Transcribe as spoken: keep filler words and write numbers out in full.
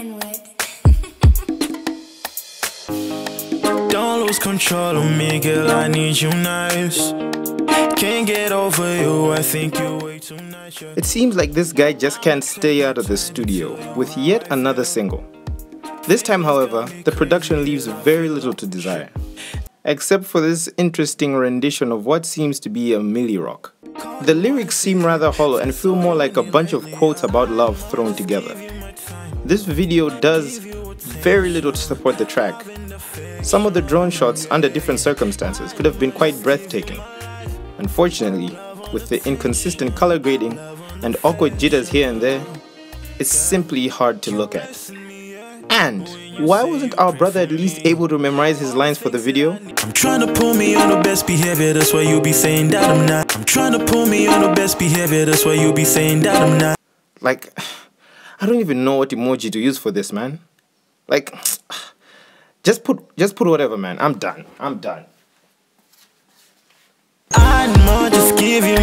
N-word. Don't lose control of me, girl, I need you nice. Can't get over you, I think you're way too nice. It seems like this guy just can't stay out of the studio with yet another single. This time, however, the production leaves very little to desire, except for this interesting rendition of what seems to be a Milli Rock. The lyrics seem rather hollow and feel more like a bunch of quotes about love thrown together. This video does very little to support the track. Some of the drone shots under different circumstances could have been quite breathtaking. Unfortunately, with the inconsistent color grading and awkward jitters here and there, it's simply hard to look at. And why wasn't our brother at least able to memorize his lines for the video? I'm trying to pull me on the best behavior, that's why you be saying that I'm not. I'm trying to pull me on the best behavior, that's why you be saying that I'm not. Like, I don't even know what emoji to use for this, man. Like, just put just put whatever, man. I'm done. I'm done. I'd more just give you